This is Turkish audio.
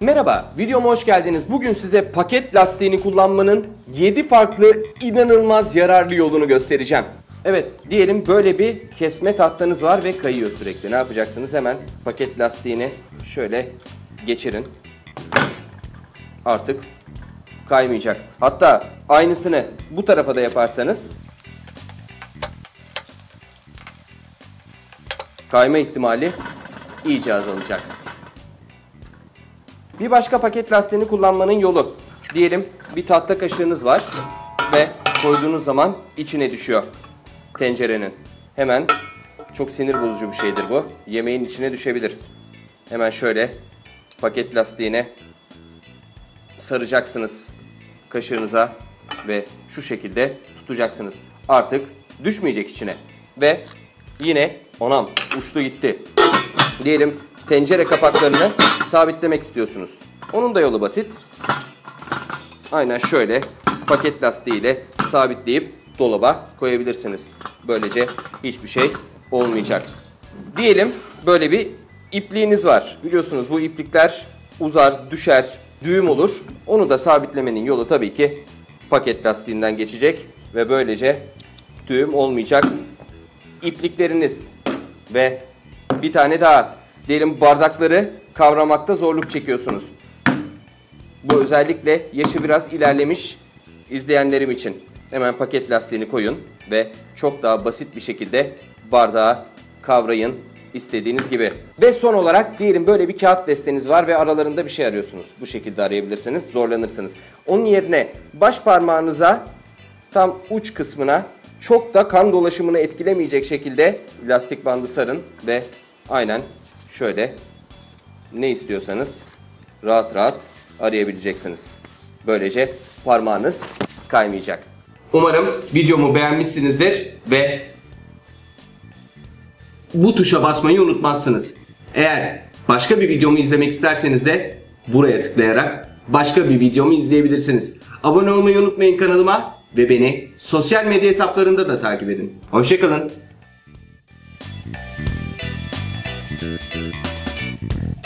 Merhaba, videoma hoş geldiniz. Bugün size paket lastiğini kullanmanın 7 farklı inanılmaz yararlı yolunu göstereceğim. Evet, diyelim böyle bir kesme tahtanız var ve kayıyor sürekli. Ne yapacaksınız? Hemen paket lastiğini şöyle geçirin. Artık kaymayacak. Hatta aynısını bu tarafa da yaparsanız kayma ihtimali iyice azalacak. Bir başka paket lastiğini kullanmanın yolu. Diyelim bir tahta kaşığınız var ve koyduğunuz zaman içine düşüyor tencerenin. Hemen çok sinir bozucu bir şeydir bu. Yemeğin içine düşebilir. Hemen şöyle paket lastiğine saracaksınız kaşığınıza ve şu şekilde tutacaksınız. Artık düşmeyecek içine. Ve yine onam uçtu gitti. Diyelim tencere kapaklarını sabitlemek istiyorsunuz. Onun da yolu basit. Aynen şöyle paket lastiğiyle sabitleyip dolaba koyabilirsiniz. Böylece hiçbir şey olmayacak. Diyelim böyle bir ipliğiniz var. Biliyorsunuz bu iplikler uzar, düşer, düğüm olur. Onu da sabitlemenin yolu tabii ki paket lastiğinden geçecek ve böylece düğüm olmayacak. İplikleriniz ve bir tane daha. Diyelim bardakları kavramakta zorluk çekiyorsunuz. Bu özellikle yaşı biraz ilerlemiş izleyenlerim için. Hemen paket lastiğini koyun ve çok daha basit bir şekilde bardağı kavrayın istediğiniz gibi. Ve son olarak diyelim böyle bir kağıt desteniz var ve aralarında bir şey arıyorsunuz. Bu şekilde arayabilirsiniz, zorlanırsınız. Onun yerine baş parmağınıza tam uç kısmına çok da kan dolaşımını etkilemeyecek şekilde lastik bandı sarın ve aynen şöyle ne istiyorsanız rahat rahat arayabileceksiniz. Böylece parmağınız kaymayacak. Umarım videomu beğenmişsinizdir ve bu tuşa basmayı unutmazsınız. Eğer başka bir videomu izlemek isterseniz de buraya tıklayarak başka bir videomu izleyebilirsiniz. Abone olmayı unutmayın kanalıma ve beni sosyal medya hesaplarında da takip edin. Hoşça kalın.